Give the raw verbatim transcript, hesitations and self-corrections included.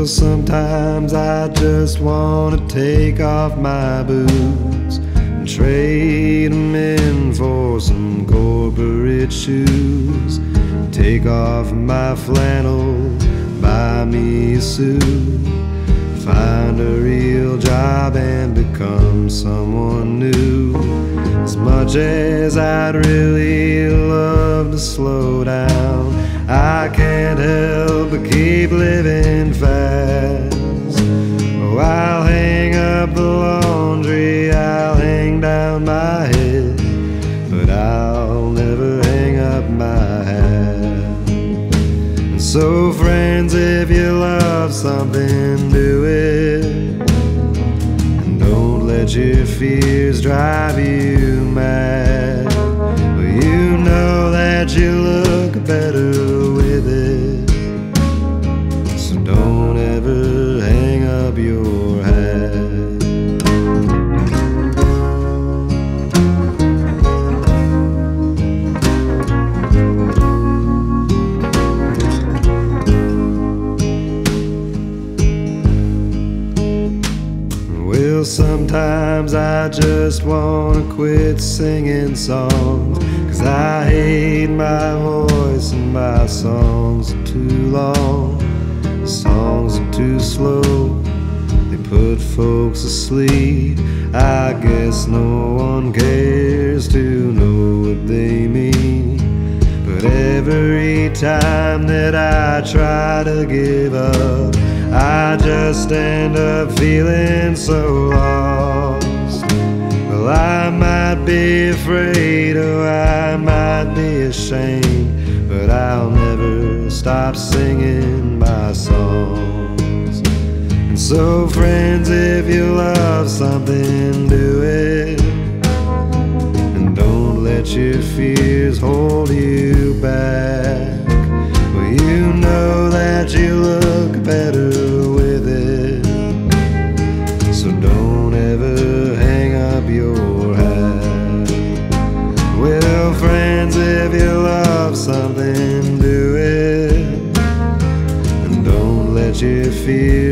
sometimes I just wanna take off my boots and trade 'em in for some corporate shoes. Take off my flannel, buy me a suit, find a real job and become someone new. As much as I'd really love to slow down, I can't help but keep living fast. Oh, I'll hang up the laundry, I'll hang down my head, but I'll never hang up my hat. And so friends, if you love something, do it, and don't let your fears drive you mad. Well, you know that you look better with it, so don't ever hang up your hat. Well, sometimes I just wanna quit singing songs, 'cause I hate my voice and my songs are too long. The songs are too slow, they put folks asleep. I guess no one cares to know what they mean. But every time that I try to give up, I just end up feeling so lost. Well, I might be afraid, or I might be ashamed, but I'll never stop singing my songs. And so friends, if you love something, do it, and don't let your fears hold you back. Well, you know that you look better with it, so don't ever hang up your hat. Well, friends, if you love something, do it, and don't let your fears